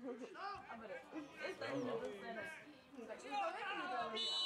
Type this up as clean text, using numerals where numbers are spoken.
A bude. Je to jiný, to se ne. Tak to je